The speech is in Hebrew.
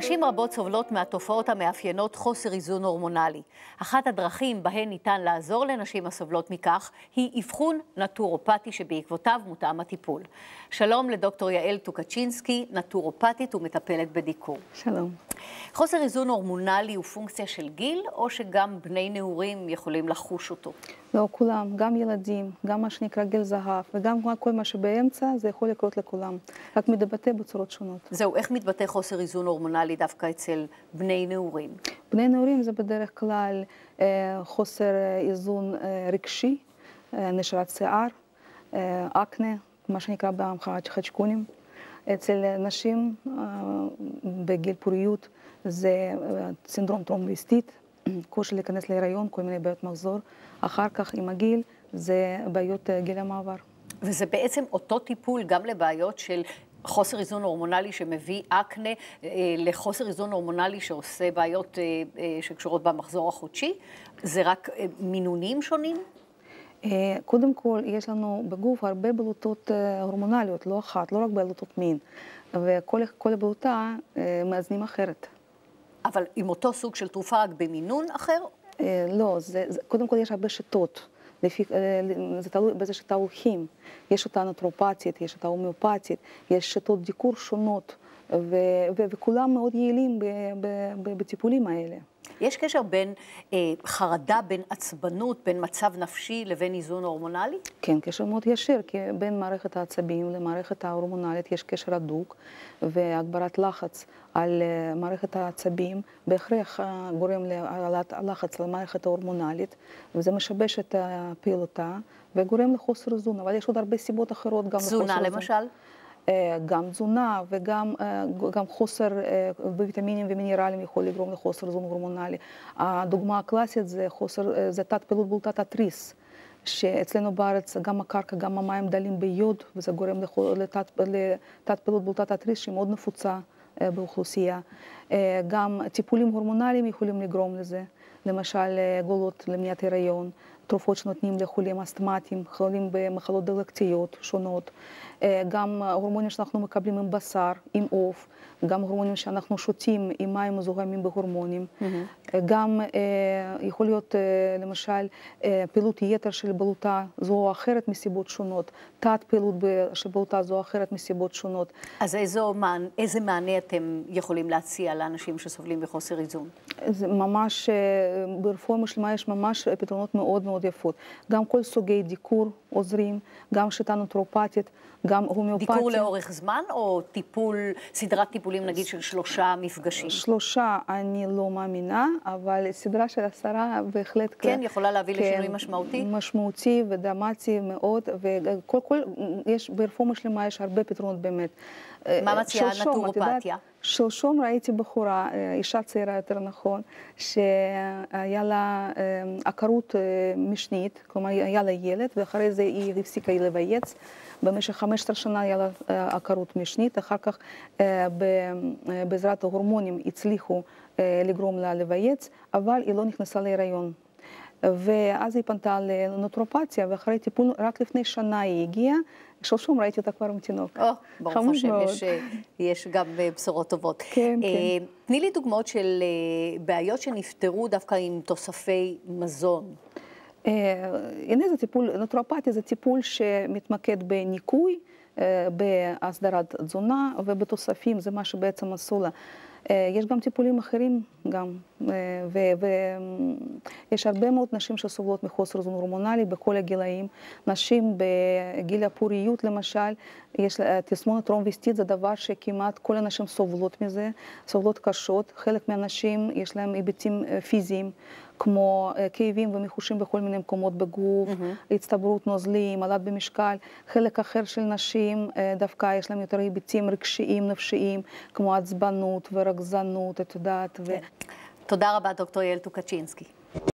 נשים רבות סובלות מהתופעות המאפיינות חוסר איזון הורמונלי. אחת הדרכים בהן ניתן לעזור לנשים הסובלות מכך היא אבחון נטורופתי שבעקבותיו מותאם הטיפול. שלום לדוקטור יעל טוקצ'ינסקי, נטורופתית ומטפלת בדיקור. שלום. חוסר איזון הורמונלי הוא פונקציה של גיל, או שגם בני נעורים יכולים לחוש אותו? לא, כולם, גם ילדים, גם מה שנקרא גיל זהב, וגם כל מה שבאמצע, זה יכול לקרות לכולם. רק מתבטא בצורות שונות. זהו, איך מתבטא חוסר איזון הורמונלי דווקא אצל בני נעורים? בני נעורים זה בדרך כלל חוסר איזון רגשי, נשירת שיער, אקנה, מה שנקרא בהמחאת חצ'קונים. אצל נשים בגיל פוריות זה סינדרום טרומבוליסטית, קושי להיכנס להיריון, כל מיני בעיות מחזור. אחר כך עם הגיל זה בעיות גיל המעבר. וזה בעצם אותו טיפול גם לבעיות של חוסר איזון הורמונלי שמביא אקנה, לחוסר איזון הורמונלי שעושה בעיות שקשורות במחזור החודשי? זה רק מינונים שונים? קודם כל, יש לנו בגוף הרבה בלוטות הורמונליות, לא אחת, לא רק בלוטות מין. וכל הבלוטה מאזנים אחרת. אבל עם אותו סוג של תרופה רק במינון אחר? לא, קודם כל יש הרבה שיטות. זה תלוי באיזה שיטה הולכים. יש אותה נטורופתית, יש אותה הומאופתית, יש שיטות דיקור שונות, וכולם מאוד יעילים בטיפולים האלה. יש קשר בין חרדה, בין עצבנות, בין מצב נפשי לבין איזון הורמונלי? כן, קשר מאוד ישיר, כי בין מערכת העצבים למערכת ההורמונלית יש קשר הדוק, והגברת לחץ על מערכת העצבים בהכרח גורם להעלאת הלחץ על המערכת ההורמונלית, וזה משבש את פעילותה וגורם לחוסר איזון, אבל יש עוד הרבה סיבות אחרות גם לחוסר איזון. תזונה למשל? גם תזונה וגם חוסר בוויטמינים ומינרלים יכול לגרום לחוסר איזון הורמונלי. הדוגמה הקלאסית זה תת פעילות בלוטת התריס, שאצלנו בארץ גם הקרקע, גם המים דלים ביוד, וזה גורם לתת פעילות בלוטת התריס שהיא מאוד נפוצה באוכלוסייה. גם טיפולים הורמונליים יכולים לגרום לזה, למשל גלולות למניעת הריון, תרופות שנותנים לחולים אסתמטיים, חולים במחלות דלקתיות שונות, גם הורמונים שאנחנו מקבלים עם בשר, עם עוף, גם הורמונים שאנחנו שותים עם מים מזוהמים בהורמונים, גם יכול להיות למשל פעילות יתר של בלוטה זו או אחרת מסיבות שונות, תת פעילות של בלוטה זו או אחרת מסיבות שונות. אז איזה מענה אתם יכולים להציע לאנשים שסובלים בחוסר איזון? זה ממש, ברפואה משלימה יש ממש פתרונות מאוד מאוד יפות. גם כל סוגי דיקור עוזרים, גם שיטה נטורופתית, גם הומאופתיה. דיקור לאורך זמן או סדרת טיפולים נגיד של 3 מפגשים? 3 אני לא מאמינה, אבל סדרה של 10 בהחלט כן, יכולה להביא לשינוי משמעותי? משמעותי ודרמטי מאוד, יש ברפואה משלימה יש הרבה פתרונות באמת. מה מציעה נטורופתיה? שלשום ראיתי בחורה, אישה צעירה יותר נכון, שהיה לה עקרות משנית, כלומר היה לה ילד, ואחרי זה היא הפסיקה לבייץ. במשך 15 שנה היה לה עקרות משנית, אחר כך בעזרת ההורמונים הצליחו לגרום לה לבייץ, אבל היא לא נכנסה להיריון. ואז היא פנתה לנטורופתיה, ואחרי טיפול רק לפני שנה היא הגיעה, שלשום ראיתי אותה כבר עם תינוק. ברוך השם, יש גם בשורות טובות. כן, כן. תני לי דוגמאות של בעיות שנפתרו דווקא עם תוספי מזון. הנה זה טיפול, נטורופתיה זה טיפול שמתמקד בניקוי, בהסדרת תזונה ובתוספים, זה מה שבעצם עשו לה. יש גם טיפולים אחרים גם, ויש הרבה מאוד נשים שסובלות מחוסר איזון הורמונלי בכל הגילאים. נשים בגיל הפוריות למשל, יש תסמונת טרומבוליסטית, זה דבר שכמעט כל הנשים סובלות מזה, סובלות קשות. חלק מהנשים יש להם היבטים פיזיים, כמו כאבים ומחושים בכל מיני מקומות בגוף, הצטברות נוזלים, עלת במשקל. חלק אחר של נשים דווקא יש להם יותר היבטים רגשיים, נפשיים, כמו עצבנות ורגזנות, את יודעת. תודה רבה, דוקטור יעל טוקצ'ינסקי.